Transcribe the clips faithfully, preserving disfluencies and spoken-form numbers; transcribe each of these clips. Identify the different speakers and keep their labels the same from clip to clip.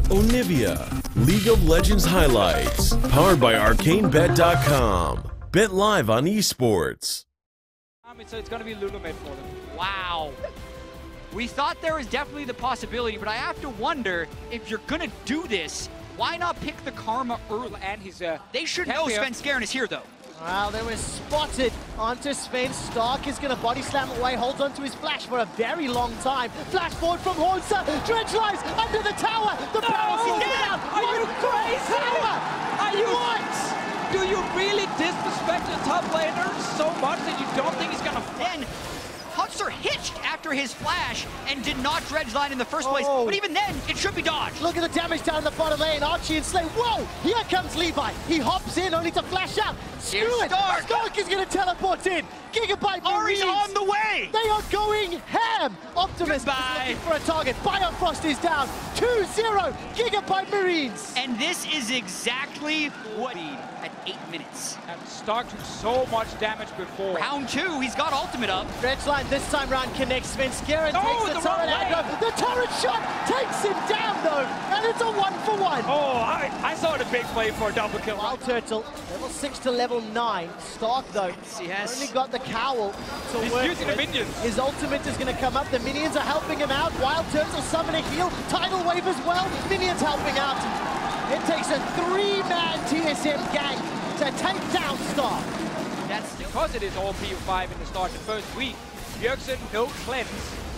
Speaker 1: Onivia, League of Legends highlights, powered by Arcane Bet dot com. Bet live on esports.
Speaker 2: So it's going to be Lulu mid for them.
Speaker 3: Wow. We thought there was definitely the possibility, but I have to wonder if you're going to do this, why not pick the Karma early?
Speaker 2: And he's uh,
Speaker 3: They should know Svenskeren is here, though.
Speaker 4: Well, they were spotted onto Sven. Stark is going to body slam away, holds onto his flash for a very long time. Flash forward from Hornsa. Dredge lies under the tower. The
Speaker 2: no,
Speaker 4: power is down.
Speaker 2: Are you crazy?
Speaker 4: Tower.
Speaker 2: Are you
Speaker 4: what?
Speaker 2: Do you really disrespect the top laner so much that you don't think he's going to...
Speaker 3: Then Hunter hitched after his flash and did not dredge line in the first place.
Speaker 4: Oh.
Speaker 3: But even then, it should be dodged.
Speaker 4: Look at the damage down the bottom lane. Archie and Slay. Whoa! Here comes Levi. He hops in only to flash out. Screw
Speaker 3: Here's
Speaker 4: it.
Speaker 3: Stark.
Speaker 4: Stark is going to teleport in. Gigabyte
Speaker 3: Ari's
Speaker 4: Marines.
Speaker 3: on the way.
Speaker 4: They are going ham. Optimus
Speaker 3: Goodbye.
Speaker 4: is looking for a target. Biofrost is down. two zero. Gigabyte Marines.
Speaker 3: And this is exactly what he at eight minutes.
Speaker 2: And Stark took so much damage before.
Speaker 3: Round two, he's got ultimate up.
Speaker 4: Dredge line this time round connects. Svenskeren
Speaker 2: No,
Speaker 4: takes the,
Speaker 2: the
Speaker 4: turret
Speaker 2: wrong way.
Speaker 4: aggro. The turret shot takes him down though. And it's a one for one.
Speaker 2: Oh, I, I saw the big play for a double kill.
Speaker 4: Wild Turtle, level six to level nine. Stark though,
Speaker 3: He has-
Speaker 4: only got the cowl to
Speaker 2: He's
Speaker 4: work
Speaker 2: using the
Speaker 4: with.
Speaker 2: minions.
Speaker 4: His ultimate is going to come up. The minions are helping him out. Wild Turtle summon a heal. Tidal wave as well. Minions helping out. It takes a three-man T S M gang to take down Stark.
Speaker 2: That's because it is all P U five in the start the first week. Bjergsen, no cleanse.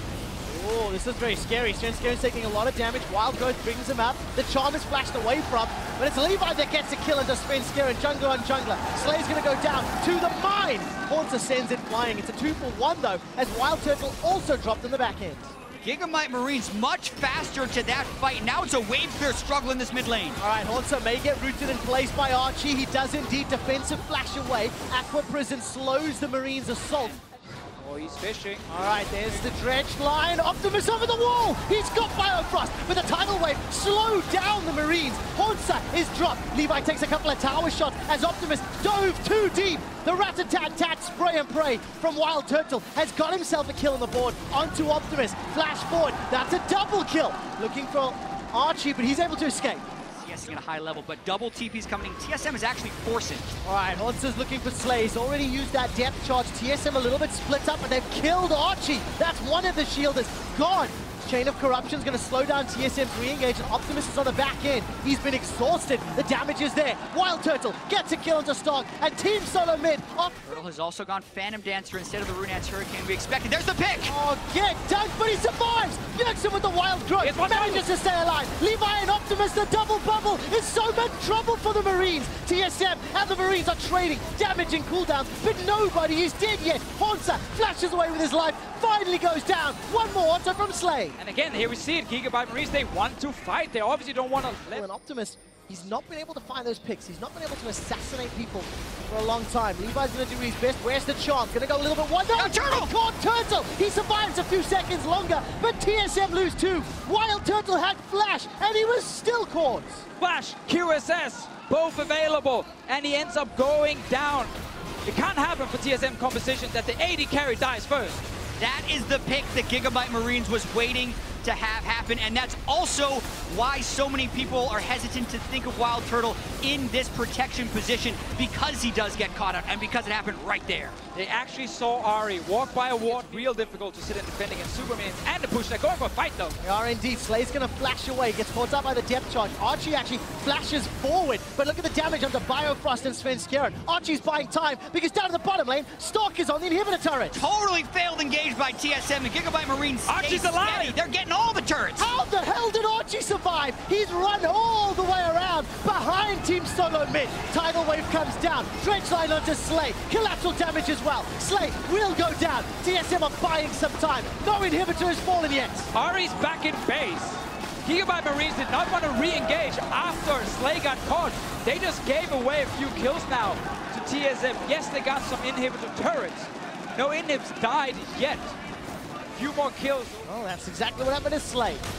Speaker 4: Oh, this is very scary. Svenskeren's taking a lot of damage. Wild Growth brings him up. The charm is flashed away from, but it's Levi that gets a kill into Svenskeren. Jungler on jungler. Slay's going to go down to the mine. Hornsa sends it flying. It's a two for one though, as Wild Turtle also dropped in the back end.
Speaker 3: Gigabyte Marines much faster to that fight. Now it's a wave clear struggle in this mid lane.
Speaker 4: All right, Hornsa may get rooted in place by Archie. He does indeed defensive flash away. Aqua Prison slows the Marines' assault.
Speaker 2: Oh, he's fishing.
Speaker 4: All right, there's the dredge line. Optimus over the wall. He's got Biofrost, but the tidal wave slowed down the Marines. Hornsa is dropped. Levi takes a couple of tower shots as Optimus dove too deep. The rat-a-tat-tat spray and pray from Wild Turtle has got himself a kill on the board. Onto Optimus. Flash forward. That's a double kill. Looking for Archie, but he's able to escape.
Speaker 3: CSing at a high level, but double T P's coming. T S M is actually forcing.
Speaker 4: All right, Hornsa's looking for Slay. He's already used that depth charge. T S M a little bit split up, and they've killed Archie. That's one of the shielders gone. Chain of Corruption is going to slow down T S M's re-engage, and Optimus is on the back end. He's been exhausted. The damage is there. Wild Turtle gets a kill onto Stark, and Team Solo mid. Off.
Speaker 3: Turtle has also gone Phantom Dancer instead of the Runettes Hurricane we expected. There's the pick!
Speaker 4: Oh, get dunked, but he survives. Bjergsen with the Wild Growth
Speaker 2: Yes, one
Speaker 4: manages to stay alive. Levi and Optimus, the double bubble is so much trouble for the Marines. T S M and the Marines are trading, damaging cooldowns, but nobody is dead yet. Hornsa flashes away with his life, finally goes down. One more auto from Slay.
Speaker 2: And again, here we see it. Gigabyte Marines, they want to fight. They obviously don't want to
Speaker 4: Well,
Speaker 2: let...
Speaker 4: an Optimus, he's not been able to find those picks. He's not been able to assassinate people for a long time. Levi's going to do his best. Where's the charm? Going to go a little bit one. No,
Speaker 3: Now Turtle!
Speaker 4: He caught Turtle. He survives a few seconds longer, but T S M lose two. Wild Turtle had Flash, and he was still caught.
Speaker 2: Flash, Q S S, both available, and he ends up going down. It can't happen for T S M composition that the A D carry dies first.
Speaker 3: That is the pick that Gigabyte Marines was waiting to have happen, and that's also why so many people are hesitant to think of Wild Turtle in this protection position, because he does get caught out and because it happened right there.
Speaker 2: They actually saw Ari walk by a ward, real difficult to sit and defend against Superman and the push. They're going for a fight though.
Speaker 4: They are indeed. Slay's going to flash away, gets caught up by the depth charge. Archie actually flashes forward, but look at the damage under Biofrost and Svenskeren. Archie's buying time because down in the bottom lane, Stark is on the inhibitor turret.
Speaker 3: Totally failed engage by T S M, and Gigabyte Marines stay
Speaker 2: Archie's alive!
Speaker 3: steady. They're getting all the turrets.
Speaker 4: How the hell did Archie survive? He's run all the way around behind Team Solo mid. Tidal wave comes down. Dredge line onto Slay. Collateral damage as well. Slay will go down. T S M are buying some time. No inhibitor has fallen yet.
Speaker 2: Ari's back in base. Gigabyte Marines did not want to re-engage after Slay got caught. They just gave away a few kills now to T S M. Yes, they got some inhibitor turrets. No inhibs died yet. Few more kills.
Speaker 4: Well, that's exactly what happened to Slay.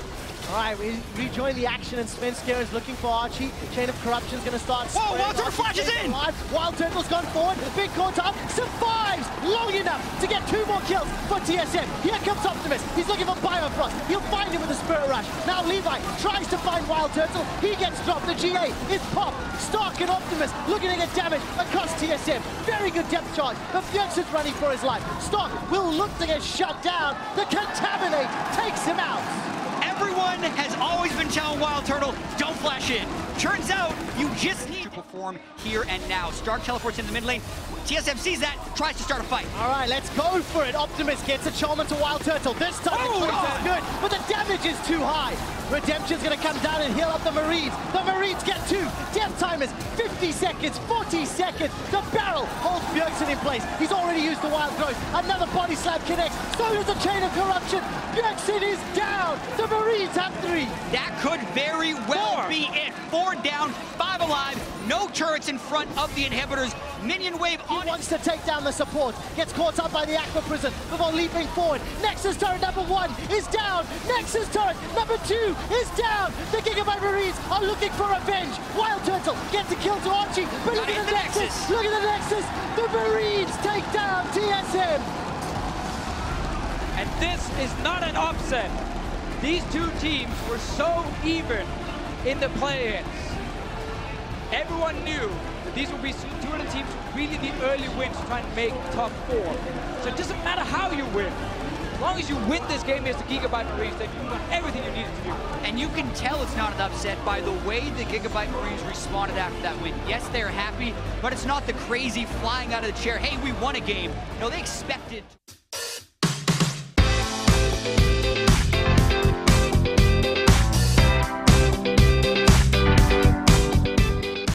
Speaker 4: All right, we rejoin the action, and Svenskjer is looking for Archie. Chain of Corruption's going to start.
Speaker 3: Whoa, Wild Turtle flashes in!
Speaker 4: Alive. Wild Turtle's gone forward. Big Cortar survives long enough to get two more kills for T S M. Here comes Optimus. He's looking for Biofrost. He'll find him with a Spirit Rush. Now Levi tries to find Wild Turtle. He gets dropped. The G A is popped. Stark and Optimus looking to get damage across T S M. Very good depth charge. The Bjergsen's running for his life. Stark will look to get shut down. The Contaminate takes him out.
Speaker 3: Everyone has always been telling Wild Turtle, don't flash in. Turns out, you just need to perform here and now. Stark teleports in the mid lane. T S M sees that, tries to start a fight.
Speaker 4: All right, let's go for it. Optimus gets a Chalman to Wild Turtle. This time
Speaker 3: Oh,
Speaker 4: it's
Speaker 3: God.
Speaker 4: good, but the damage is too high. Redemption's gonna come down and heal up the Marines. The Marines get two. Death time is fifty seconds, forty seconds. The barrel holds Bjergsen in place. He's already used the Wild Growth. Another body slam connects. So does the Chain of Corruption. Bjergsen is down. The Marines have three.
Speaker 3: That could very well
Speaker 2: Four.
Speaker 3: be it. Four down, five alive, no turrets in front of the inhibitors. Minion wave
Speaker 4: He
Speaker 3: on
Speaker 4: wants to take down the support. Gets caught up by the Aqua Prison before leaping forward. Nexus turret number one is down. Nexus turret number two is down. The Gigabyte Marines are looking for revenge. Wild Turtle gets a kill to Archie. But look
Speaker 3: Gotta
Speaker 4: at
Speaker 3: hit
Speaker 4: the
Speaker 3: the
Speaker 4: Nexus.
Speaker 3: Nexus.
Speaker 4: Look at the Nexus. The Marines take down T S M.
Speaker 2: And this is not an upset. These two teams were so even in the play-ins. Everyone knew that these would be two of the teams with really the early wins to try and make top four. So it doesn't matter how you win. As long as you win this game against the Gigabyte Marines, then you've done everything you needed to do.
Speaker 3: And you can tell it's not an upset by the way the Gigabyte Marines responded after that win. Yes, they're happy, but it's not the crazy flying out of the chair, hey, we won a game. No, they expected...